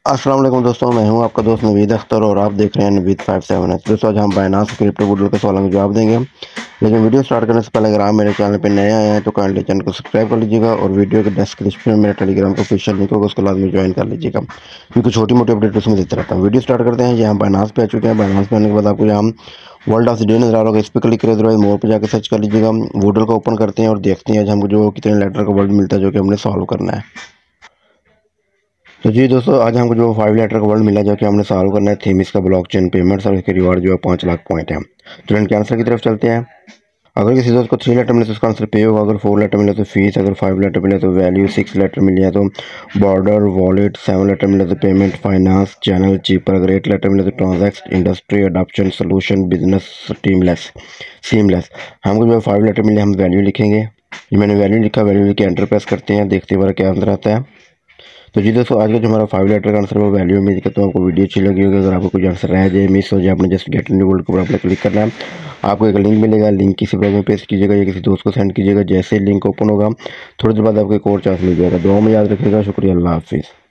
अस्सलाम वालेकुम दोस्तों, मैं हूं आपका दोस्त नवीद अख्तर और आप देख रहे हैं नवीद 57। दोस्तों आज हम बाइनांस क्रिप्टो वुडल के सवालों का जवाब देंगे। लेकिन वीडियो स्टार्ट करने से पहले अगर आप मेरे चैनल पर नए आए हैं तो काइंडली चैनल को सब्सक्राइब कर लीजिएगा और वीडियो के डिस्क्रिप्शन में मेरा टेलीग्राम का ऑफिशियल लिंक होगा, उसको लाजमी ज्वाइन कर लीजिएगा क्योंकि छोटी मोटी अपडेट उसमें देता रहता हूँ। वीडियो स्टार्ट करते हैं। यहाँ बाइनांस पे आ चुके हैं। बाइनांस पे आने के बाद आपको यहाँ वर्ल्ड ऑफ द डे नजर आ रहा होगा, इस पर क्लिक करें, अदरवाइज मोर पर जाकर सर्च कर लीजिएगा। वुडल को ओपन करते हैं और देखते हैं आज हमको जो कितने लेटर का वर्ड मिलता है जो कि हमने सॉल्व करना है। तो जी दोस्तों, आज हमको जो 5 लेटर का वर्ड मिला जो कि हमने सॉल्व करना है थीम इसका ब्लॉकचेन पेमेंट्स और इसके रिवार्ड जो है 5 लाख पॉइंट है। तो इनके आंसर की तरफ चलते हैं। अगर किसी दोस्त को 3 लेटर मिले तो उसका आंसर पे होगा, अगर 4 लेटर मिले तो फीस, अगर 5 लेटर मिले तो वैल्यू, 6 लेटर मिले तो बॉर्डर वॉलेट, 7 लेटर मिले तो पेमेंट फाइनेंस चैनल चीपर, अगर 8 लेटर मिले तो transact industry adoption solution business teamless seamless. हमको जो 5 लेटर मिले हम वैल्यू लिखेंगे। ये मैंने वैल्यू लिखा, वैल्यू लिख के एंटर प्रेस करते हैं, देखते हैं क्या आंसर आता है। तो जी दोस्तों, आज का जो हमारा 5 लेटर का आंसर वो वैल्यू में दिखा। तो आपको वीडियो अच्छी लगी होगी, अगर आपको कुछ आंसर रह जाए मिस हो जाए, आपने जस्ट गेट इन वर्ल्ड के ऊपर आपने क्लिक करना है। आपको एक लिंक मिलेगा, लिंक किसी ब्राउज़र में पेस्ट कीजिएगा या किसी दोस्त को सेंड कीजिएगा। जैसे लिंक ओपन होगा थोड़ी देर बाद आपको एक और चांस मिल जाएगा। दुआ में याद रखिएगा। शुक्रिया, अल्लाह हाफिज़।